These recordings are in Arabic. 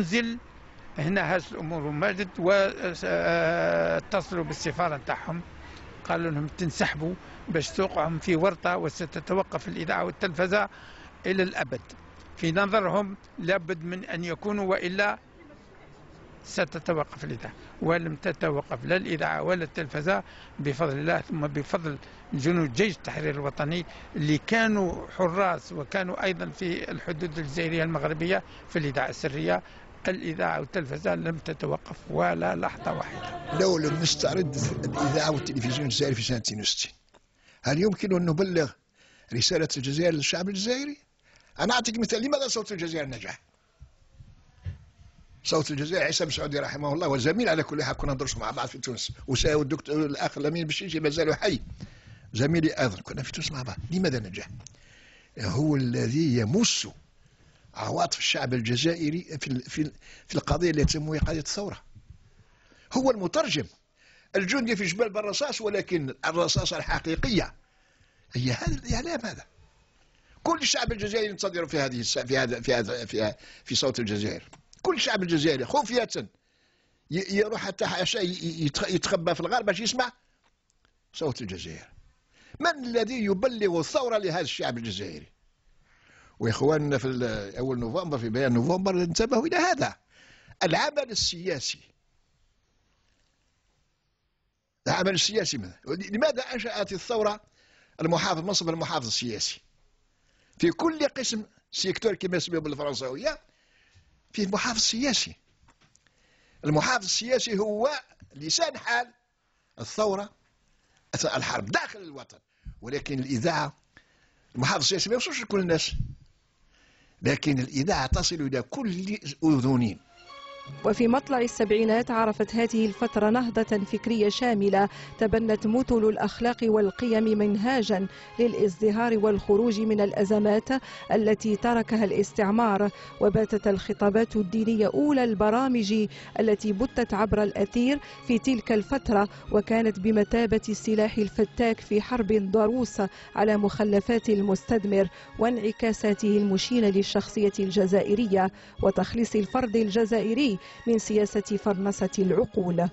نزل هنا هاز الامور مادت واتصلوا بالسفاره تاعهم، قالوا لهم تنسحبوا باش توقعهم في ورطه وستتوقف الاذاعه والتلفزه الى الابد. في نظرهم لابد من ان يكونوا، والا ستتوقف الإذاعة، ولم تتوقف لا الإذاعة ولا التلفزة بفضل الله، ثم بفضل جنود جيش التحرير الوطني اللي كانوا حراس وكانوا أيضا في الحدود الجزائرية المغربية في الإذاعة السرية. الإذاعة والتلفزة لم تتوقف ولا لحظة واحدة. لو لم نستعرض الإذاعة والتلفزيون الجزائري في سنة 62، هل يمكن أن نبلغ رسالة الجزائر للشعب الجزائري؟ أنا أعطيك مثال. لماذا صوت الجزائر نجح؟ صوت الجزائر عيسى بن سعودي رحمه الله وزميل على كل حال، كنا ندرسوا مع بعض في تونس، والدكتور الأخ لمين بشيشي مازال حي زميلي أيضا، كنا في تونس مع بعض. لماذا نجح؟ هو الذي يمس عواطف الشعب الجزائري في القضية التي تسمى قضية الثورة. هو المترجم، الجندي في جبال بالرصاص، ولكن الرصاصة الحقيقية هي هذا الإعلام. هذا كل الشعب الجزائري ينتظر في هذه في صوت الجزائر. كل الشعب الجزائري خفية يروح حتى يتخبى في الغار باش يسمع صوت الجزائر. من الذي يبلغ الثورة لهذا الشعب الجزائري؟ وإخواننا في أول نوفمبر، في بيان نوفمبر، انتبهوا إلى هذا العمل السياسي. العمل السياسي لماذا أنشأت الثورة المحافظ، منصب المحافظ السياسي؟ في كل قسم سيكتور كما يسميه بالفرنساوية فيه محافظ سياسي. المحافظ السياسي هو لسان حال الثورة أثناء الحرب داخل الوطن. ولكن الإذاعة، المحافظ السياسي ما يوصلش لكل الناس، لكن الإذاعة تصل إلى كل أذن. وفي مطلع السبعينات عرفت هذه الفترة نهضة فكرية شاملة تبنت مثل الأخلاق والقيم منهاجا للازدهار والخروج من الأزمات التي تركها الاستعمار. وباتت الخطابات الدينية أولى البرامج التي بثت عبر الأثير في تلك الفترة، وكانت بمثابة السلاح الفتاك في حرب ضروس على مخلفات المستدمر وانعكاساته المشينة للشخصية الجزائرية وتخليص الفرد الجزائري من سياسة فرنسة العقول.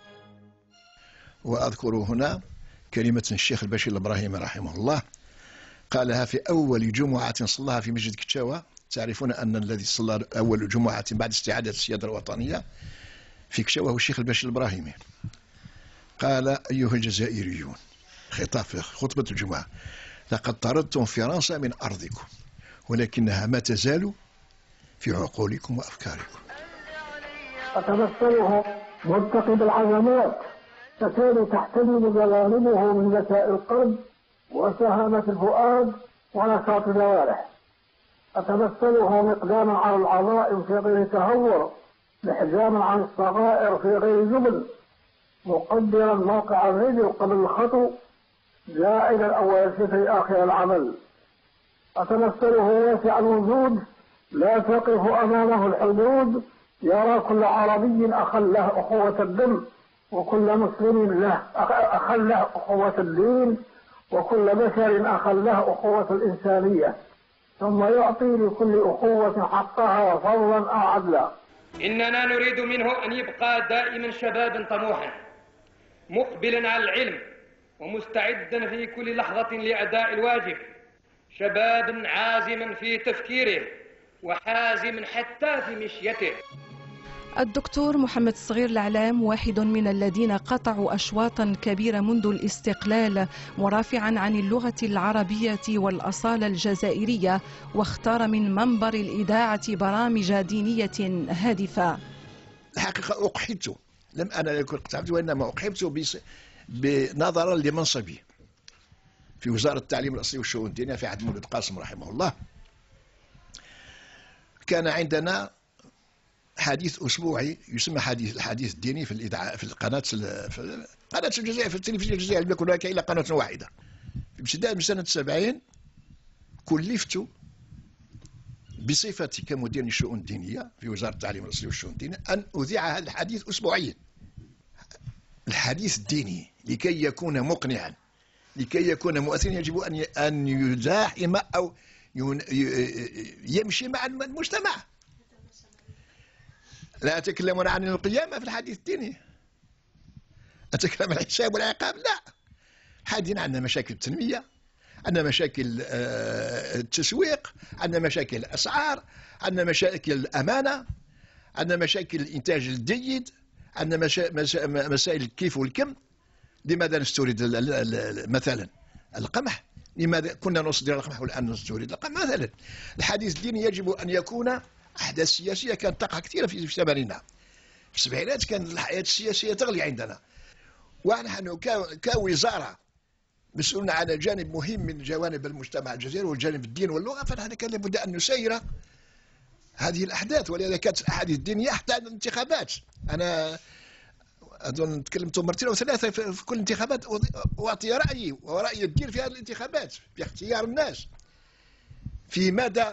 وأذكر هنا كلمة الشيخ البشير الإبراهيمي رحمه الله قالها في أول جمعة صلاها في مسجد كتشاوة. تعرفون أن الذي صلى أول جمعة بعد استعادة السيادة الوطنية في كتشاوة هو الشيخ البشير الإبراهيمي. قال: أيها الجزائريون، خطاب في خطبة الجمعة: لقد طردتم فرنسا من أرضكم، ولكنها ما تزال في عقولكم وأفكاركم. وتمثله مرتقب العظمات، تكاد تحتمل جوانبه من ذكاء القلب وسهامة الفؤاد ونشاط الجوارح. وتمثله مقداما على العظائم في غير تهور، لحجاما عن الصغائر في غير جبن، مقدرا موقع الرجل قبل الخطو، جائلا أول في آخر العمل. وتمثله واسع الوجود، لا تقف أمامه الحدود، يرى كل عربي أخا له أخوة الدم، وكل مسلم له أخا له أخوة الدين، وكل بشر أخا له أخوة الإنسانية، ثم يعطي لكل أخوة حقها وفضلا أو عدلا. إننا نريد منه أن يبقى دائما شبابا طموحا مقبلا على العلم ومستعدا في كل لحظة لأداء الواجب، شبابا عازما في تفكيره وحازم حتى في مشيته. الدكتور محمد الصغير العلام واحد من الذين قطعوا أشواطا كبيرة منذ الاستقلال مرافعا عن اللغة العربية والأصالة الجزائرية، واختار من منبر الإذاعة برامج دينية هادفة. الحقيقة أقحمت، لم أنا يكون اقتحمت، وإنما أقحمت بنظرا لمنصبي في وزارة التعليم الأصلي والشؤون الدينية في عهد مولود قاسم رحمه الله. كان عندنا حديث أسبوعي يسمى الحديث الديني في الإذاعة، في القناة، في قناة الجزائر، في التلفزيون الجزائري، لم يكن هناك إلا قناة واحدة. في ابتداء من سنة 70 كلفت بصفتي كمدير للشؤون الدينية في وزارة التعليم الأصلي والشؤون الدينية أن أذيع هذا الحديث أسبوعيا. الحديث الديني لكي يكون مقنعا، لكي يكون مؤثرا، يجب أن يزاحم أو يمشي مع المجتمع. لا أتكلمون عن القيامة في الحديث الديني، أتكلم عن الحساب والعقاب لا. حادين عندنا مشاكل التنمية، عندنا مشاكل التسويق، عندنا مشاكل الأسعار، عندنا مشاكل الأمانة، عندنا مشاكل الإنتاج الجيد، عندنا مسائل الكيف والكم. لماذا نستورد مثلا القمح؟ لماذا كنا نصدر القمح والآن نستورد القمح مثلا؟ الحديث الديني يجب أن يكون أحداث سياسية كانت تقع كثيرا في ثمانينات، في السبعينات كانت الحياة السياسية تغلي عندنا، ونحن كوزارة مسؤولون عن جانب مهم من جوانب المجتمع الجزائري والجانب الدين واللغة، فنحن كان لابد أن نسير هذه الأحداث. ولذلك كانت الأحاديث الدينية حتى الانتخابات. أنا أظن تكلمت مرتين أو ثلاثة في كل الانتخابات، أعطي رأيي ورأي الدين في هذه الانتخابات، في اختيار الناس، في مدى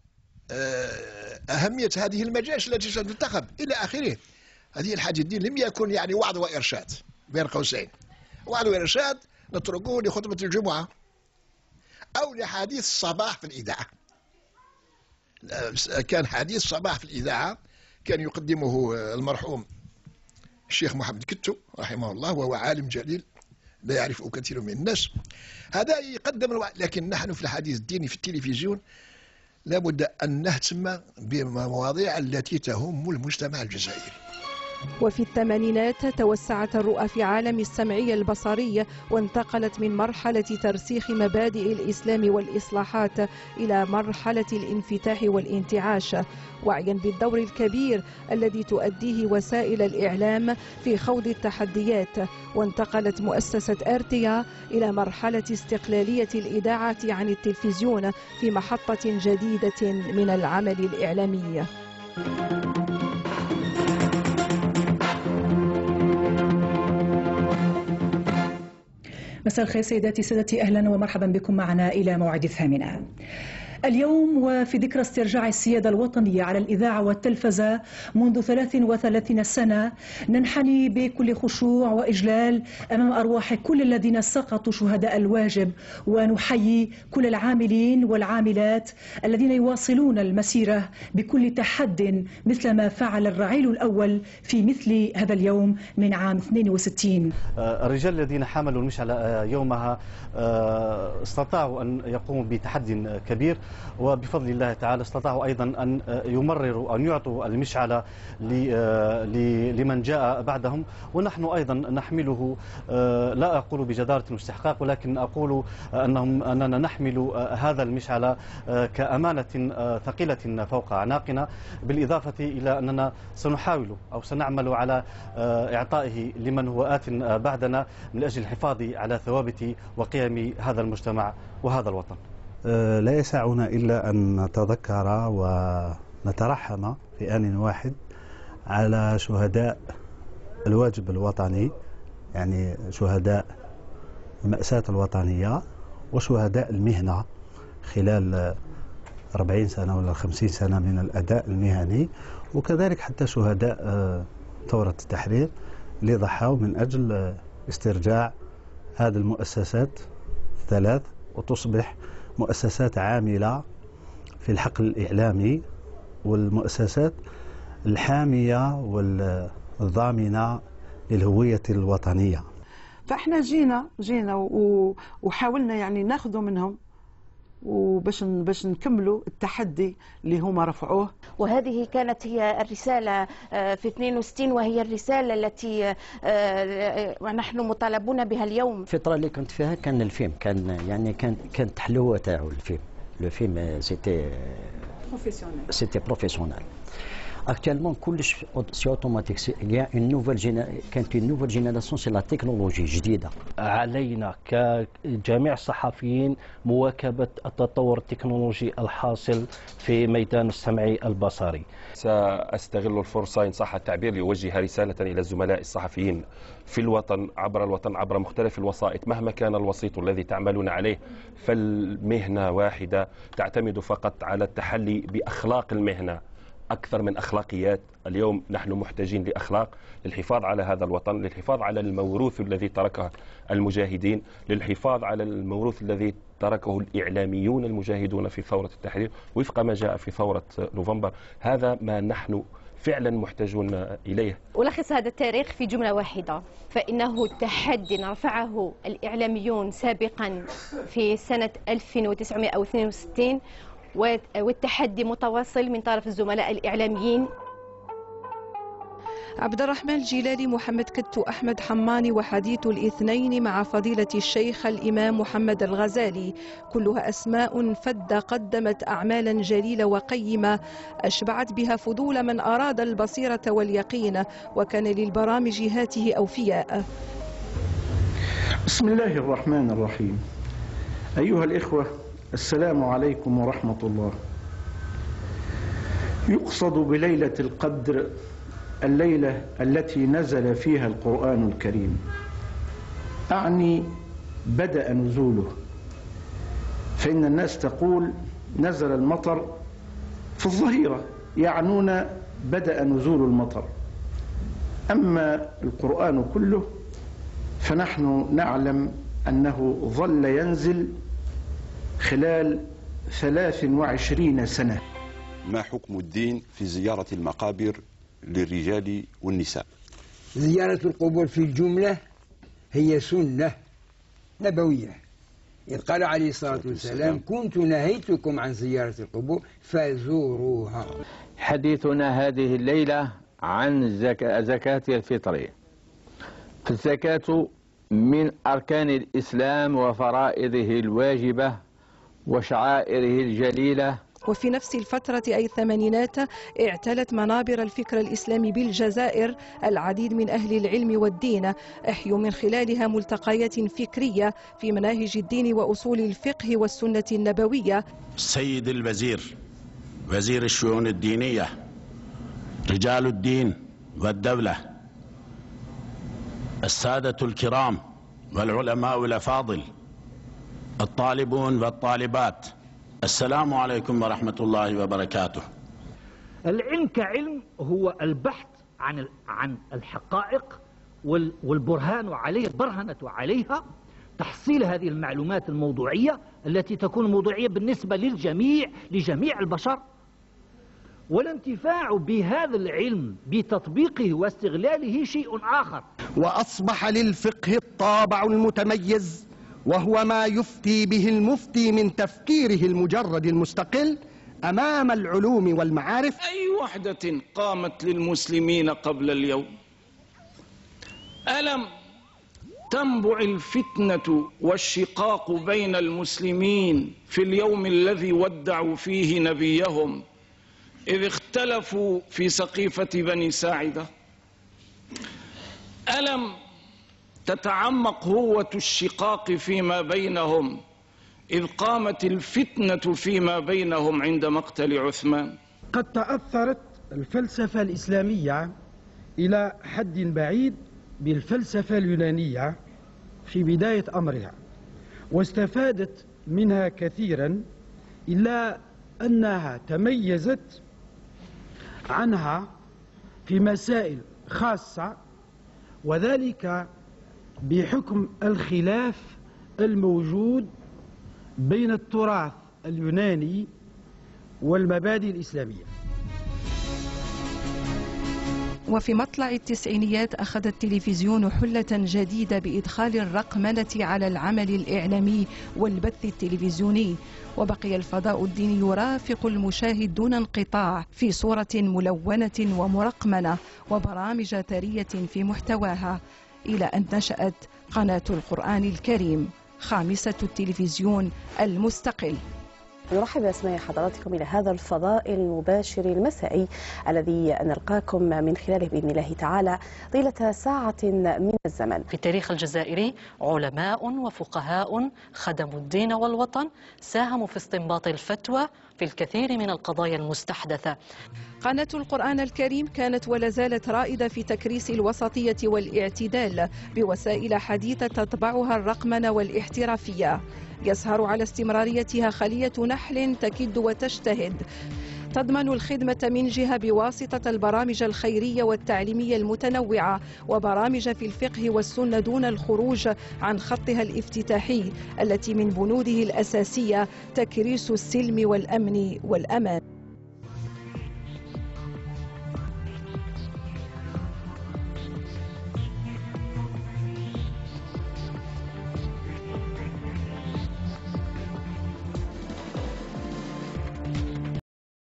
أهمية هذه المجالس التي ستنتخب إلى آخره. هذه الحديث الدين لم يكن يعني وعظ وإرشاد بين قوسين. وعظ وإرشاد نتركه لخطبة الجمعة أو لحديث الصباح في الإذاعة. كان حديث صباح في الإذاعة كان يقدمه المرحوم الشيخ محمد كتو رحمه الله، وهو عالم جليل لا يعرفه كثير من الناس. هذا يقدم لكن نحن في الحديث الديني في التلفزيون لابد أن نهتم بمواضيع التي تهم المجتمع الجزائري. وفي الثمانينات توسعت الرؤى في عالم السمعية البصرية، وانتقلت من مرحلة ترسيخ مبادئ الإسلام والإصلاحات إلى مرحلة الانفتاح والانتعاش، وعيا بالدور الكبير الذي تؤديه وسائل الإعلام في خوض التحديات. وانتقلت مؤسسة أرتيا إلى مرحلة استقلالية الإذاعة عن التلفزيون في محطة جديدة من العمل الإعلامي. مساء الخير سيداتي سادتي، أهلا ومرحبا بكم معنا إلى موعد الثامنة. اليوم وفي ذكرى استرجاع السيادة الوطنية على الإذاعة والتلفزة منذ 33 سنة، ننحني بكل خشوع وإجلال أمام أرواح كل الذين سقطوا شهداء الواجب، ونحيي كل العاملين والعاملات الذين يواصلون المسيرة بكل تحد، مثل ما فعل الرعيل الأول في مثل هذا اليوم من عام 62. الرجال الذين حملوا المشعل يومها استطاعوا أن يقوموا بتحدي كبير، وبفضل الله تعالى استطاعوا أيضا أن يمرروا أن يعطوا المشعل لمن جاء بعدهم. ونحن أيضا نحمله، لا أقول بجدارة واستحقاق، ولكن أقول أننا نحمل هذا المشعل كأمانة ثقيلة فوق أعناقنا، بالإضافة إلى أننا سنحاول أو سنعمل على إعطائه لمن هو آت بعدنا من أجل الحفاظ على ثوابت وقيم هذا المجتمع وهذا الوطن. لا يسعنا إلا أن نتذكر ونترحم في آن واحد على شهداء الواجب الوطني، يعني شهداء المأساة الوطنية وشهداء المهنة خلال 40 سنة ولا 50 سنة من الأداء المهني، وكذلك حتى شهداء ثورة التحرير اللي ضحوا من أجل استرجاع هذه المؤسسات الثلاث وتصبح مؤسسات عاملة في الحقل الإعلامي والمؤسسات الحامية والضامنة للهوية الوطنية. فاحنا جينا وحاولنا يعني ناخذوا منهم وباش نكملوا التحدي اللي هما رفعوه. وهذه كانت هي الرسالة في 62، وهي الرسالة التي نحن مطالبون بها اليوم. الفترة اللي كنت فيها كان الفيلم كانت حلوة تاعو الفيلم سيتي بروفيسيونال. Actuellement, كلش سي اوتوماتيك. كانت une nouvelle génération، c'est la technologie جديدة. علينا كجميع الصحفيين مواكبة التطور التكنولوجي الحاصل في ميدان السمعي البصري. سأستغل الفرصة إن صح التعبير لأوجه رسالة إلى الزملاء الصحفيين في الوطن عبر مختلف الوسائط. مهما كان الوسيط الذي تعملون عليه، فالمهنة واحدة تعتمد فقط على التحلي بأخلاق المهنة أكثر من أخلاقيات. اليوم نحن محتاجين لأخلاق للحفاظ على هذا الوطن، للحفاظ على الموروث الذي تركه المجاهدين، للحفاظ على الموروث الذي تركه الإعلاميون المجاهدون في ثورة التحرير وفق ما جاء في ثورة نوفمبر. هذا ما نحن فعلا محتاجون إليه؟ ألخص هذا التاريخ في جملة واحدة، فإنه تحدي رفعه الإعلاميون سابقا في سنة 1962 والتحدي متواصل من طرف الزملاء الإعلاميين. عبد الرحمن الجيلاني، محمد كتو، أحمد حماني، وحديث الاثنين مع فضيلة الشيخ الإمام محمد الغزالي، كلها أسماء فذة قدمت أعمالا جليلة وقيمة أشبعت بها فضول من أراد البصيرة واليقين، وكان للبرامج هاته أوفياء. بسم الله الرحمن الرحيم. أيها الإخوة، السلام عليكم ورحمة الله. يقصد بليلة القدر الليلة التي نزل فيها القرآن الكريم، أعني بدأ نزوله، فإن الناس تقول نزل المطر في الظهيرة، يعنون بدأ نزول المطر. أما القرآن كله فنحن نعلم أنه ظل ينزل خلال 23 سنة. ما حكم الدين في زيارة المقابر للرجال والنساء؟ زيارة القبور في الجملة هي سنة نبوية، إذ قال عليه الصلاة والسلام: كنت نهيتكم عن زيارة القبور فزوروها. حديثنا هذه الليلة عن زكاة الفطر. فالزكاة من أركان الإسلام وفرائضه الواجبة وشعائره الجليلة. وفي نفس الفترة أي الثمانينات اعتلت منابر الفكر الإسلامي بالجزائر العديد من أهل العلم والدين، أحيوا من خلالها ملتقيات فكرية في مناهج الدين وأصول الفقه والسنة النبوية. السيد الوزير، وزير الشؤون الدينية، رجال الدين والدولة، السادة الكرام والعلماء والأفاضل، الطالبون والطالبات، السلام عليكم ورحمة الله وبركاته. العلم كعلم هو البحث عن الحقائق والبرهان عليها، البرهنة عليها، تحصيل هذه المعلومات الموضوعية التي تكون موضوعية بالنسبة لجميع البشر، والانتفاع بهذا العلم بتطبيقه واستغلاله شيء آخر. وأصبح للفقه الطابع المتميز، وهو ما يفتي به المفتي من تفكيره المجرد المستقل أمام العلوم والمعارف. أي وحدة قامت للمسلمين قبل اليوم؟ ألم تنبع الفتنة والشقاق بين المسلمين في اليوم الذي ودعوا فيه نبيهم إذ اختلفوا في سقيفة بني ساعدة؟ ألم تتعمق هوة الشقاق فيما بينهم إذ قامت الفتنة فيما بينهم عند مقتل عثمان؟ قد تأثرت الفلسفة الإسلامية إلى حد بعيد بالفلسفة اليونانية في بداية أمرها، واستفادت منها كثيرا، إلا أنها تميزت عنها في مسائل خاصة، وذلك بحكم الخلاف الموجود بين التراث اليوناني والمبادئ الإسلامية. وفي مطلع التسعينيات أخذ التلفزيون حلة جديدة بإدخال الرقمنة على العمل الإعلامي والبث التلفزيوني، وبقي الفضاء الديني يرافق المشاهد دون انقطاع في صورة ملونة ومرقمنة وبرامج ثرية في محتواها، إلى أن نشأت قناة القرآن الكريم، خامسة التلفزيون المستقل. نرحب بأسماء حضراتكم إلى هذا الفضاء المباشر المسائي الذي نلقاكم من خلاله بإذن الله تعالى طيلة ساعة من الزمن. في التاريخ الجزائري علماء وفقهاء خدموا الدين والوطن، ساهموا في استنباط الفتوى في الكثير من القضايا المستحدثة. قناة القرآن الكريم كانت ولا زالت رائدة في تكريس الوسطية والاعتدال بوسائل حديثة تتبعها الرقمنة والاحترافية. يسهر على استمراريتها خلية نحل تكد وتجتهد، تضمن الخدمة من جهة بواسطة البرامج الخيرية والتعليمية المتنوعة وبرامج في الفقه والسنة دون الخروج عن خطها الافتتاحي التي من بنوده الأساسية تكريس السلم والأمن والأمان.